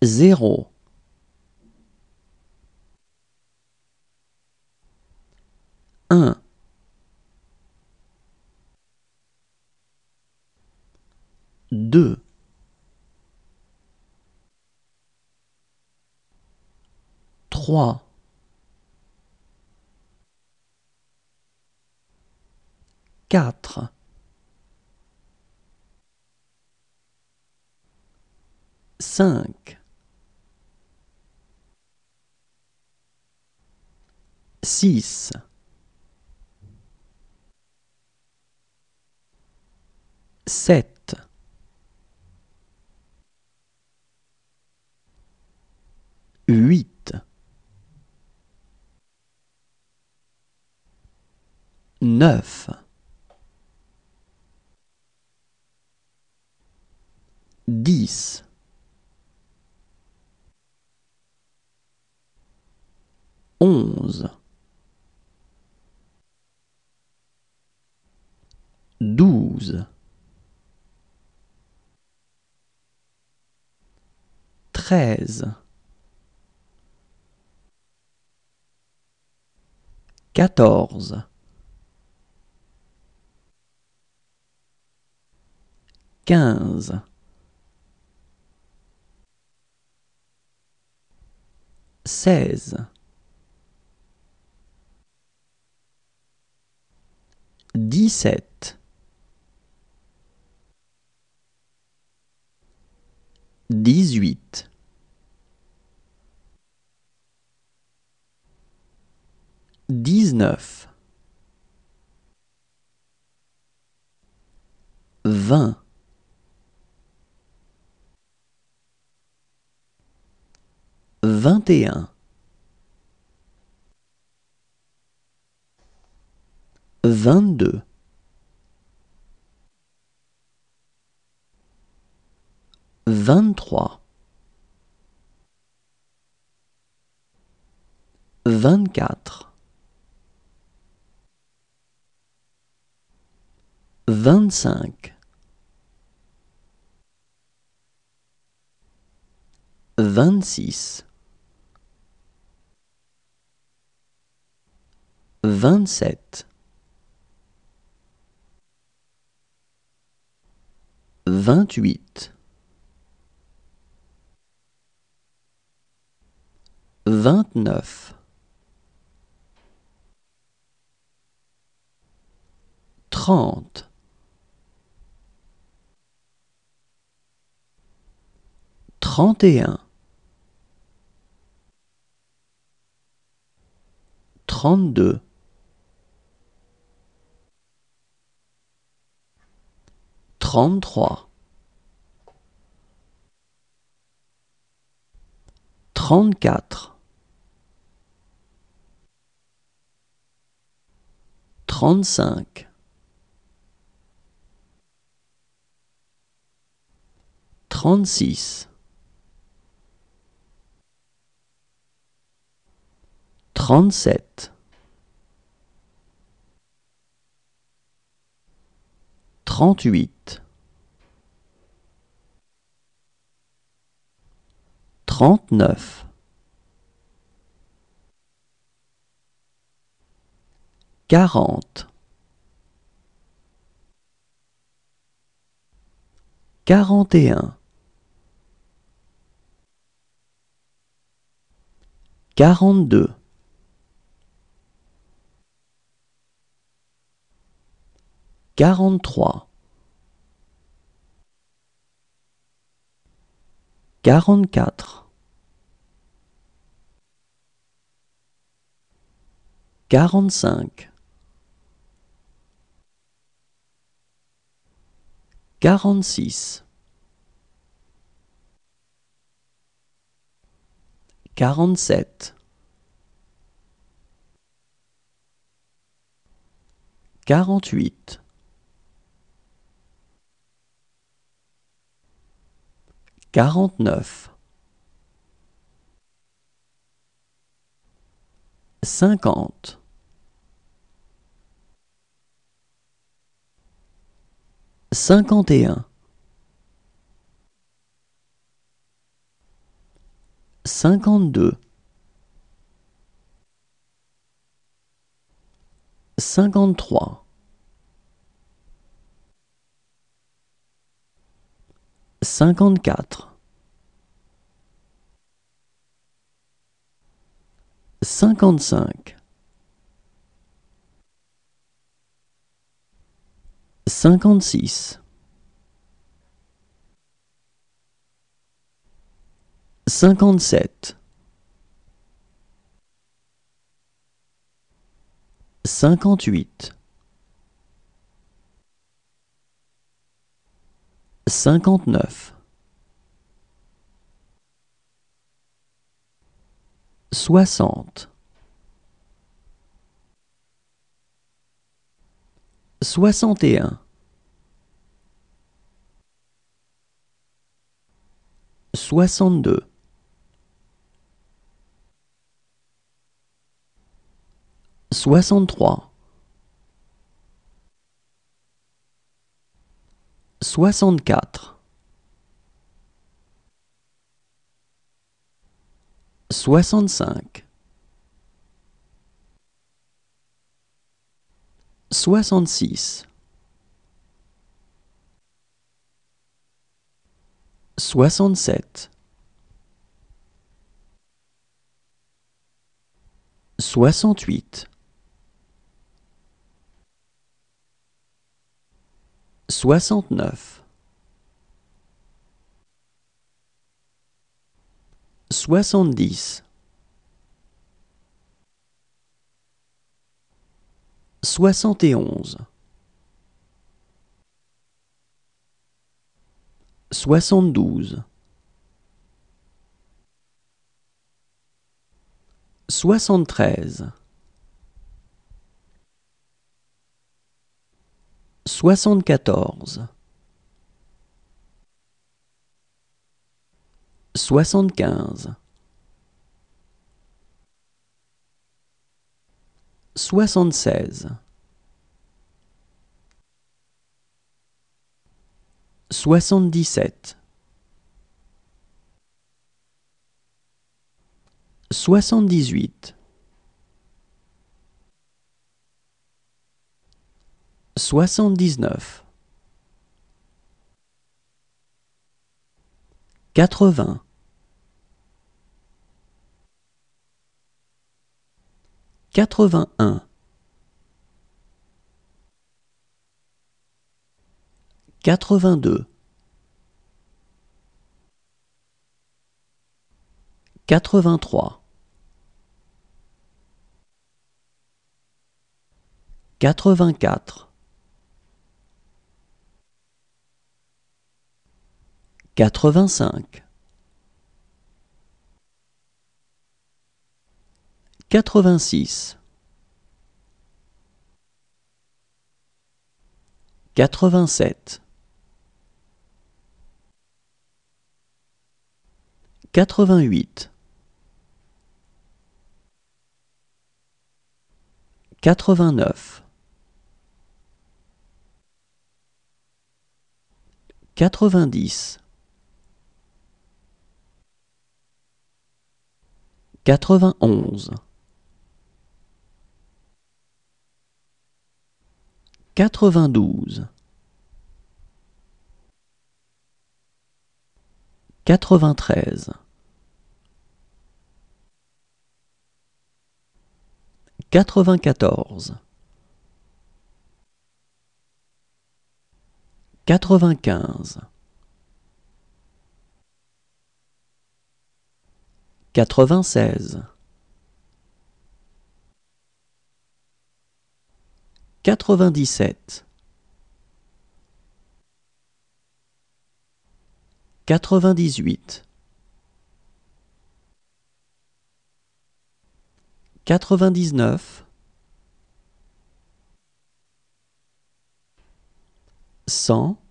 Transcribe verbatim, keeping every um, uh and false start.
zéro, un, deux, trois, quatre, cinq, six, sept, huit, neuf, dix, onze, douze, treize, quatorze, quinze, seize, dix-sept, dix-huit, dix-neuf, vingt, vingt et un, vingt-deux, vingt-trois, vingt-quatre, vingt-cinq, vingt-six, vingt-sept, vingt-huit, vingt-neuf, trente, trente et un, trente-deux, trente-trois, trente-quatre, trente-cinq, trente-six, trente-sept, trente-huit, trente-neuf, quarante, quarante et un, quarante-deux, quarante-trois, quarante-quatre, quarante-cinq, quarante-six, quarante-sept, quarante-huit, quarante-neuf, cinquante, cinquante et un, cinquante-deux, cinquante-trois, cinquante-quatre, cinquante-cinq, cinquante-six, cinquante-sept, cinquante-huit, cinquante-neuf, soixante, soixante et un, soixante-deux, soixante-trois, soixante-quatre, soixante-cinq, soixante-six, soixante-sept, soixante-huit, soixante-neuf, soixante-dix, soixante et onze, soixante-douze, soixante-treize, soixante-quatorze, soixante-quinze, soixante-seize, soixante-dix-sept, soixante-dix-huit, soixante-dix-neuf, quatre-vingts, quatre-vingt-un, quatre-vingt-deux, quatre-vingt-trois, quatre-vingt-quatre, quatre-vingt-cinq, quatre-vingt-six, quatre-vingt-sept, quatre-vingt-huit, quatre-vingt-neuf, quatre-vingt-dix, quatre-vingt-onze, quatre-vingt-douze, quatre-vingt-treize, quatre-vingt-quatorze, quatre-vingt-quinze, quatre-vingt-seize, quatre-vingt-dix-sept, quatre-vingt-dix-huit, quatre-vingt-dix-neuf, cent,